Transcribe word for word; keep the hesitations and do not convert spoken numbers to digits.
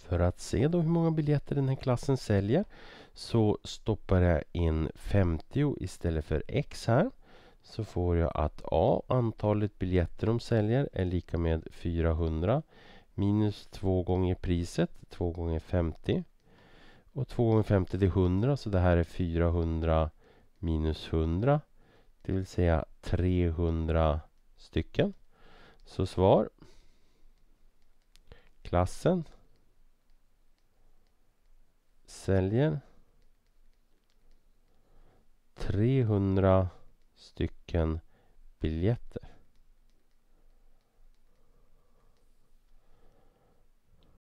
För att se då hur många biljetter den här klassen säljer så stoppar jag in femtio istället för x här. Så får jag att A, antalet biljetter de säljer, är lika med fyrahundra minus två gånger priset, två gånger femtio. Och två gånger femtio är hundra, så det här är fyrahundra minus hundra. Det vill säga trehundra stycken. Så svar. Klassen säljer trehundra stycken biljetter.